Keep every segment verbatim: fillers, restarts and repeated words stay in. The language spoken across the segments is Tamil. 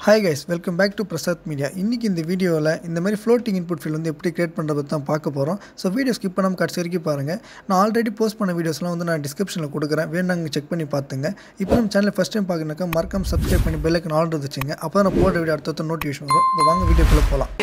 Hi guys, welcome back to Prasath Media. இன்னைக்கு இந்த வீடியோல இந்த மாதிரி floating input field வந்து எப்படி கிரியேட் பண்றது தான் பார்க்க போறோம். சோ வீடியோ ஸ்கிப் பண்ணாம கடைசி வரைக்கும் பாருங்க. நான் ஆல்ரெடி போஸ்ட் பண்ண வீடியோஸ்லாம் வந்து நான் டிஸ்கிரிப்ஷன்ல கொடுக்கிறேன். வேணும்னா செக் பண்ணி பாத்துங்க. இப்போ நம்ம சேனலை ஃபர்ஸ்ட் டைம் பார்க்கறனாக்க மறக்காம Subscribe பண்ணி பெல் ஐகான் ஆல் வச்சுங்க. அப்பதான் நான் போடுற வீடியோ அடுத்த நோட்டிஃபிகேஷன் வரும். இப்போ வாங்க வீடியோக்குள்ள போலாம்.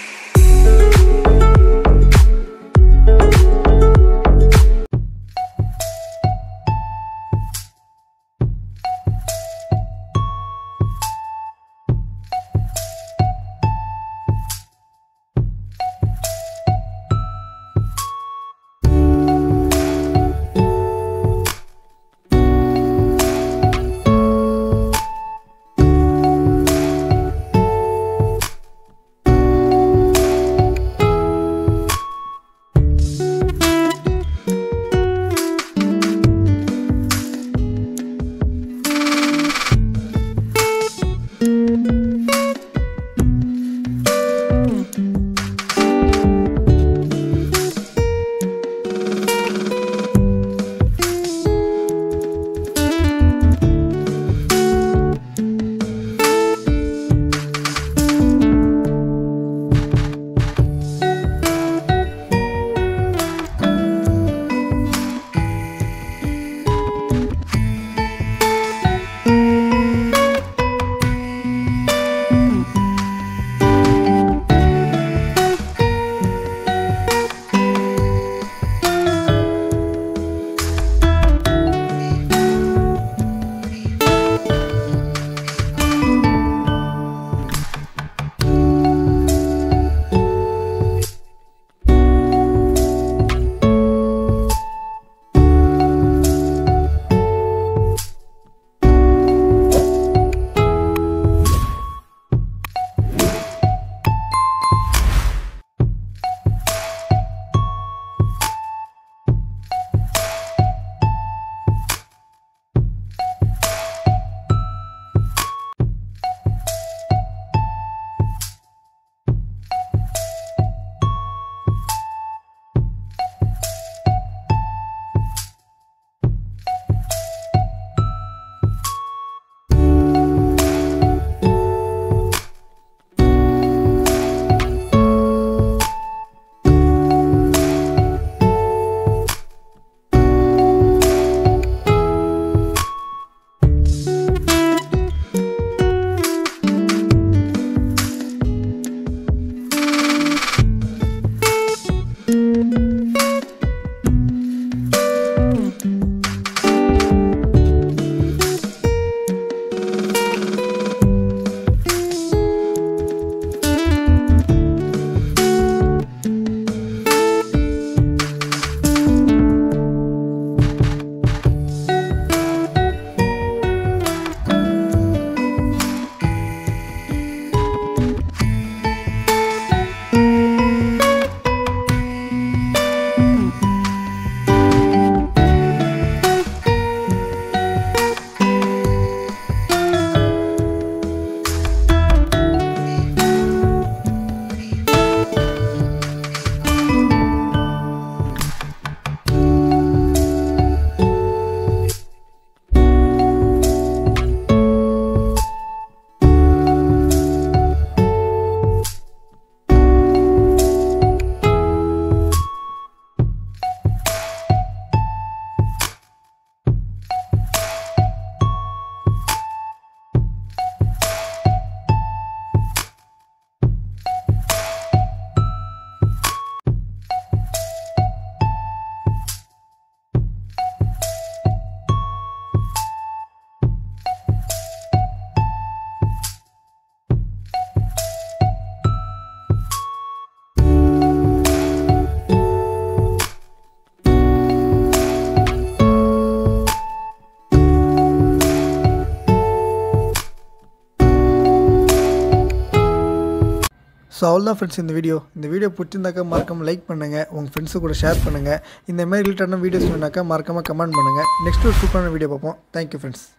ஸோ அவ்வளோதான் ஃப்ரெண்ட்ஸ் இந்த வீடியோ இந்த வீடியோ பிடிச்சிருந்தாக்கா மறக்காமல் லைக் பண்ணுங்கள், உங்கள் ஃப்ரெண்ட்ஸு கூட ஷேர் பண்ணுங்கள். இந்த மாதிரி ரிலேட்டடான வீடியோஸ் வேணாக்கா மறக்காமல் கமெண்ட் பண்ணுங்கள். நெக்ஸ்ட் ஒரு சூப்பரான வீடியோ பார்ப்போம். Thank you friends.